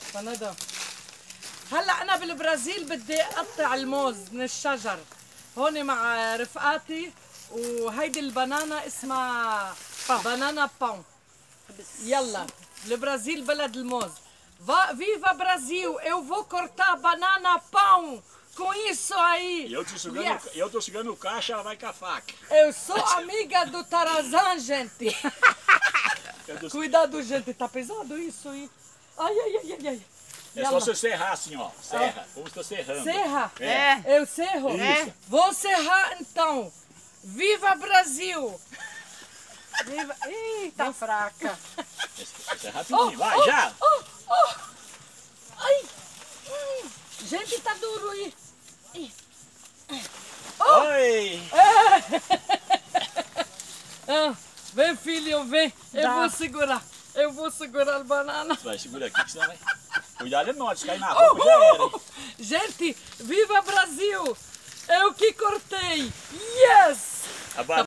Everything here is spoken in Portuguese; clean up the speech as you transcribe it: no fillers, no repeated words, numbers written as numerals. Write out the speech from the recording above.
فندق. هلا انا بالبرازيل بدي اقطع الموز من الشجر هون مع رفقاتي، وهيدي البنانا اسمها بنانا باون. يلا البرازيل بلد الموز. Viva Brasil! Eu vou cortar banana pão com isso aí! Eu tô segurando o caixa, ela vai com a faca. Eu sou amiga do Tarzan, gente! Cuidado, gente, tá pesado isso aí! Ai, ai, ai, ai, ai! É só você serrar assim, ó. Serra, como você tá serrando. Serra? É. Eu serro? Isso. Vou serrar então! Viva Brasil! Viva... Eita, fraca! Esse é rapidinho, vai, já! Ai! Gente, tá duro aí! Oi! Vem, filho, vem! Eu vou segurar! Eu vou segurar a banana! Vai, segura aqui, que senão vai... Cuidado, não, se cair na roupa já era, hein? Gente, viva Brasil! Eu que cortei! Yes!